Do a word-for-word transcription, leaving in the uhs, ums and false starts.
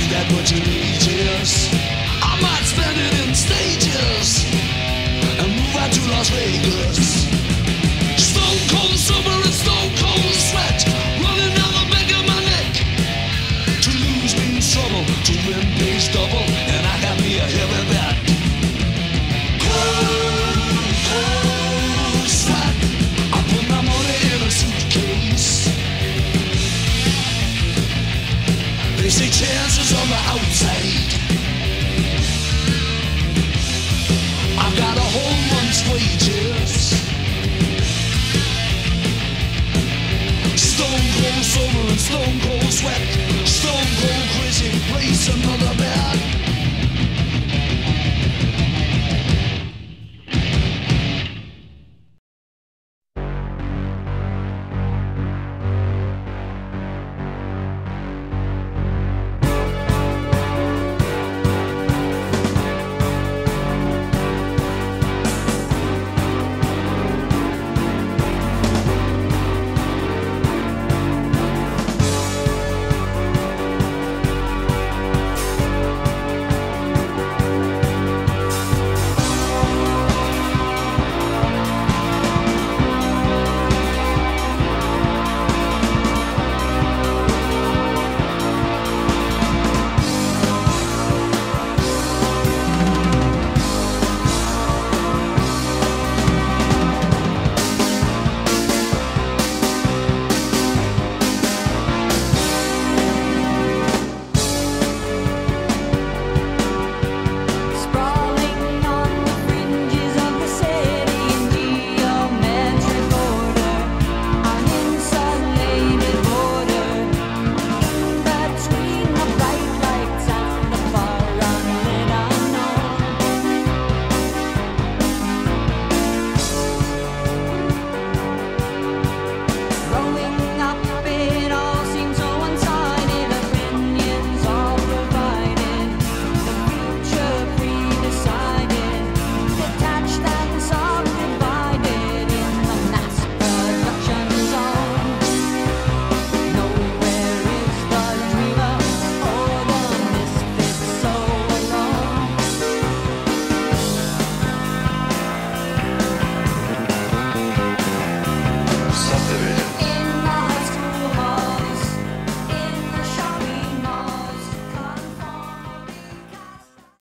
that what you need is. I might spend it in stages and move out to Las Vegas. Stone cold summer and stone cold sweat running down the back of my neck. To lose means trouble, to win pays double, and I got me a heavy bet. Cold, cold sweat. I put my money in a suitcase. They say chances on the outside